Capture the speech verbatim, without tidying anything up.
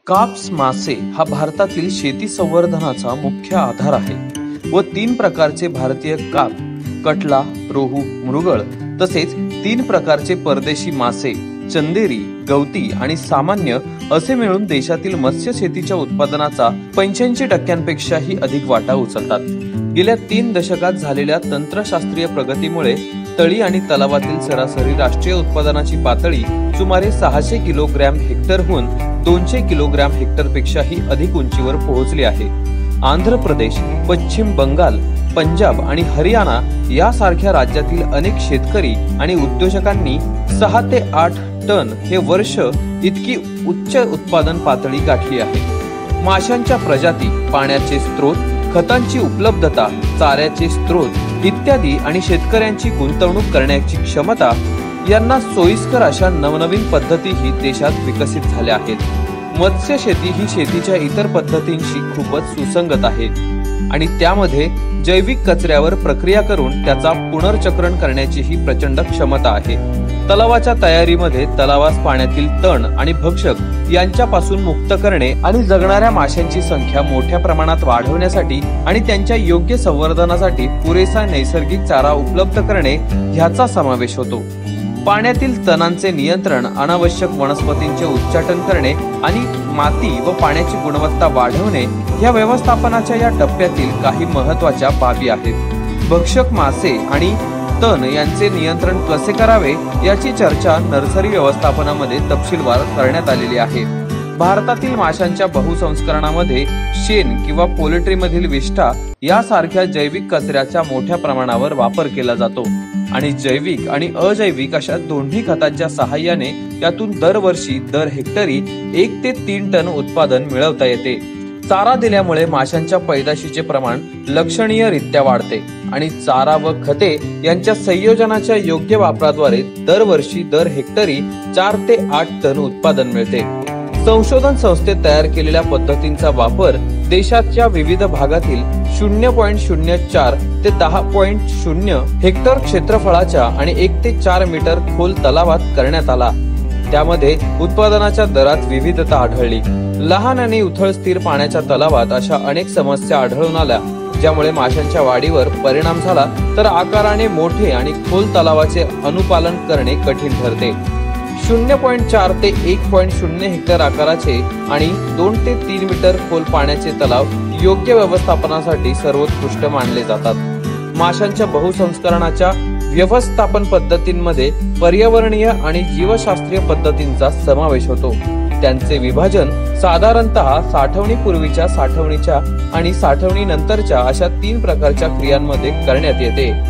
काप्स मासे हा भारतातील शेती संवर्धनाचा मुख्य आधार आहे व तीन प्रकारचे भारतीय काप, कटला, रोहू, मृगळ तसेच तीन प्रकारचे परदेशी मासे चंदेरी, गवती आणि सामान्य असे मिळून देशातील मत्स्य शेतीच्या उत्पादनाचा पंच्याऐंशी टक्क्यांपेक्षाही अधिक वाटा उचलतात। गेल्या तीन दशकात झालेल्या तंत्रशास्त्रीय प्रगतीमुळे तळी आणि तलावातील सरासरी राष्ट्रीय उत्पादनाची पातळी सुमारे सहाशे किलोग्रॅम हेक्टरहून दोनशे किलोग्रॅम हेक्टरपेक्षाही अधिक उंचीवर पोहोचली आहे। आंध्र प्रदेश, पश्चिम बंगाल, पंजाब आणि हरियाणा यासारख्या राज्यातील अनेक शेतकरी आणि उद्योजकांनी सहा ते आठ टन हे वर्ष इतकी उच्च उत्पादन पातळी गाठली आहे। माशांच्या प्रजाती, पाण्याचे स्रोत, खतांची उपलब्धता, चाऱ्याचे स्रोत इत्यादी आणि शेतकऱ्यांची गुंतवणूक करण्याची क्षमता यांना सोयीस्कर अशा नवनवीन पद्धतीही देशात विकसित झाल्या आहेत। मत्स्य शेती ही शेतीच्या इतर पद्धतींशी खूपच सुसंगत आहे आणि त्यामध्ये जैविक कचऱ्यावर प्रक्रिया करून त्याचा पुनर्चक्रण करण्याची ही प्रचंड क्षमता आहे। तलावाच्या तयारीमध्ये तलावास पाण्यातील तण आणि भक्षक यांच्यापासून मुक्त करणे आणि जगणाऱ्या माशांची संख्या मोठ्या प्रमाणात वाढवण्यासाठी आणि त्यांच्या योग्य संवर्धनासाठी पुरेसा नैसर्गिक चारा उपलब्ध करणे ह्याचा समावेश होतो। पाण्यातील तणांचे नियंत्रण, अनावश्यक वनस्पतींचे उच्चाटन करणे आणि माती व पाण्याची गुणवत्ता वाढवणे या व्यवस्थापनाच्या या टप्प्यातील काही महत्त्वाच्या बाबी आहेत। भक्षक मासे आणि तण यांचे नियंत्रण कसे करावे याची चर्चा नर्सरी व्यवस्थापनामध्ये तपशीलवार करण्यात आलेली आहे। भारतातील माशांच्या बहुसंस्करणामध्ये शेण किंवा पोल्ट्री मधील विष्ठा यासारख्या जैविक कचऱ्याचा मोठ्या प्रमाणावर वापर केला जातो आणि जैविक आणि अजैविक अशा दोन्ही खतांच्या सहाय्याने यातून दरवर्षी दर हेक्टरी एक ते तीन टन उत्पादन मिळवता येते। चारा दिल्यामुळे माशांच्या पैदाशीचे प्रमाण लक्षणीयरित्या वाढते आणि चारा व खते यांच्या संयोजनाच्या योग्य वापराद्वारे दरवर्षी दर हेक्टरी चार ते आठ टन उत्पादन मिळते। संशोधन संस्थेत तयार केलेल्या पद्धतींचा वापर देशाच्या विविध भागातील शून्य पॉइंट शून्य चार ते दहा पॉइंट शून्य हेक्टर क्षेत्रफळाच्या आणि एक ते चार मीटर खोल तलावात करण्यात आला। त्यामध्ये उत्पादनाच्या दरात विविधता आढळली। लहान आणि उथळ स्थिर पाण्याच्या तलावात अशा अनेक समस्या आढळून आल्या ज्यामुळे माशांच्या वाढीवर परिणाम झाला, तर आकाराने मोठे आणि खोल तलावाचे अनुपालन करणे कठीण ठरते। शून्य पॉइंट चार ते एक पॉइंट शून्य हेक्टर आकाराचे आणि दोन ते तीन मीटर खोल पाण्याचे तलाव योग्य व्यवस्थापनासाठी सर्वोत्कृष्ट मानले जातात। माशांच्या बहुसंस्करणाच्या व्यवस्थापन पद्धतींमध्ये पर्यावरणीय आणि जीवशास्त्रीय पद्धतींचा समावेश होतो। त्यांचे विभाजन साधारणतः साठवणीपूर्वीच्या, साठवणीच्या आणि साठवणी नंतरच्या अशा तीन प्रकारच्या क्रियांमध्ये करण्यात येते।